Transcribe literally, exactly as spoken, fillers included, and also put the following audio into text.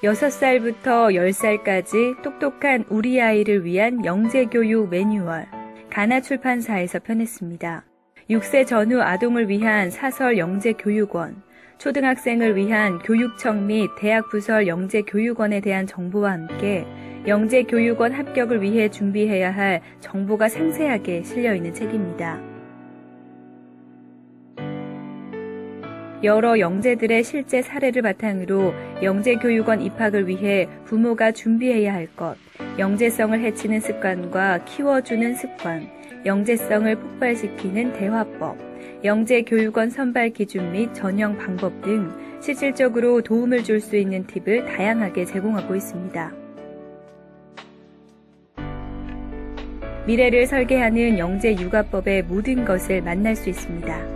여섯 살부터 열 살까지 똑똑한 우리 아이를 위한 영재교육 매뉴얼, 가나출판사에서 펴냈습니다. 육 세 전후 아동을 위한 사설 영재교육원, 초등학생을 위한 교육청 및 대학 부설 영재교육원에 대한 정보와 함께 영재교육원 합격을 위해 준비해야 할 정보가 상세하게 실려있는 책입니다. 여러 영재들의 실제 사례를 바탕으로 영재교육원 입학을 위해 부모가 준비해야 할 것, 영재성을 해치는 습관과 키워주는 습관, 영재성을 폭발시키는 대화법, 영재교육원 선발 기준 및 전형 방법 등 실질적으로 도움을 줄 수 있는 팁을 다양하게 제공하고 있습니다. 미래를 설계하는 영재육아법의 모든 것을 만날 수 있습니다.